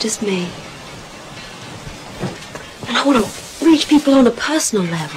just me. And I want to reach people on a personal level.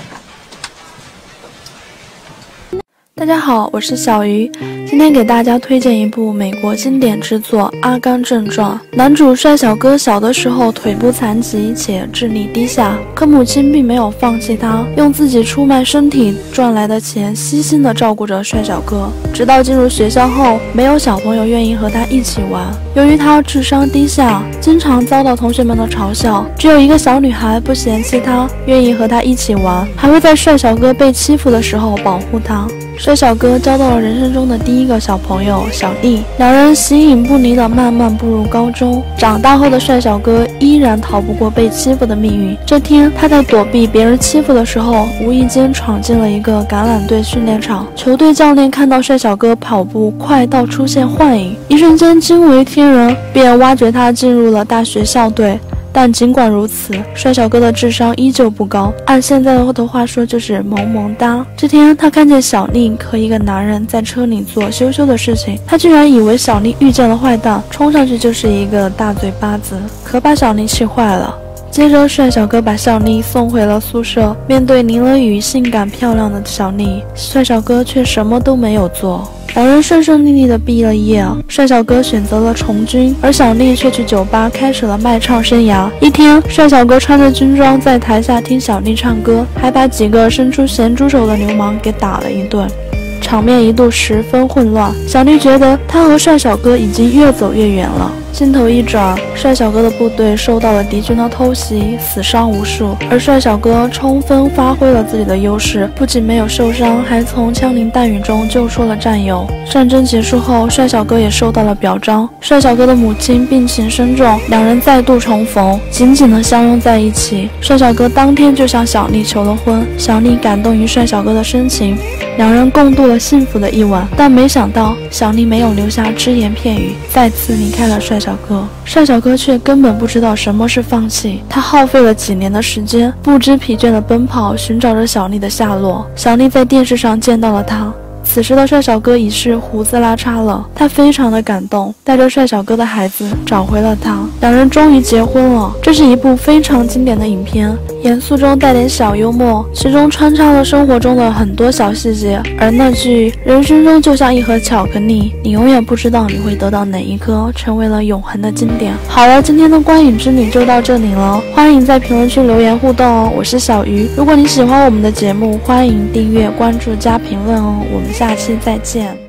大家好，我是小鱼，今天给大家推荐一部美国经典之作《阿甘正传》。男主帅小哥小的时候腿部残疾且智力低下，可母亲并没有放弃他，用自己出卖身体赚来的钱悉心地照顾着帅小哥。直到进入学校后，没有小朋友愿意和他一起玩。由于他智商低下，经常遭到同学们的嘲笑，只有一个小女孩不嫌弃他，愿意和他一起玩，还会在帅小哥被欺负的时候保护他。帅小哥交到了人生中的第一个小朋友小丽，两人形影不离地慢慢步入高中。长大后的帅小哥依然逃不过被欺负的命运。这天，他在躲避别人欺负的时候，无意间闯进了一个橄榄队训练场。球队教练看到帅小哥跑步快到出现幻影，一瞬间惊为天人，便挖掘他进入了大学校队。但尽管如此，帅小哥的智商依旧不高，按现在的话说就是萌萌哒。这天，他看见小丽和一个男人在车里做羞羞的事情，他居然以为小丽遇见了坏蛋，冲上去就是一个大嘴巴子，可把小丽气坏了。接着，帅小哥把小丽送回了宿舍，面对淋了雨、性感漂亮的小丽，帅小哥却什么都没有做。两人顺顺利利地毕了业，帅小哥选择了从军，而小丽却去酒吧开始了卖唱生涯。一天，帅小哥穿着军装在台下听小丽唱歌，还把几个伸出咸猪手的流氓给打了一顿，场面一度十分混乱。小丽觉得他和帅小哥已经越走越远了。镜头一转，帅小哥的部队受到了敌军的偷袭，死伤无数，而帅小哥充分发挥了自己的优势，不仅没有受伤，还从枪林弹雨中救出了战友。战争结束后，帅小哥也受到了表彰。帅小哥的母亲病情深重，两人再度重逢，紧紧地相拥在一起。帅小哥当天就向小丽求了婚，小丽感动于帅小哥的深情，两人共度了幸福的一晚。但没想到，小丽没有留下只言片语，再次离开了帅小哥却根本不知道什么是放弃，他耗费了几年的时间，不知疲倦地奔跑，寻找着小丽的下落。小丽在电视上见到了他，此时的帅小哥已是胡子拉碴了，他非常的感动，带着帅小哥的孩子找回了他，两人终于结婚了。这是一部非常经典的影片，严肃中带点小幽默，其中穿插了生活中的很多小细节，而那句人生中就像一盒巧克力，你永远不知道你会得到哪一颗，成为了永恒的经典。好了，今天的观影之旅就到这里了，欢迎在评论区留言互动哦。我是小鱼，如果你喜欢我们的节目，欢迎订阅、关注加评论哦。我们下期再见。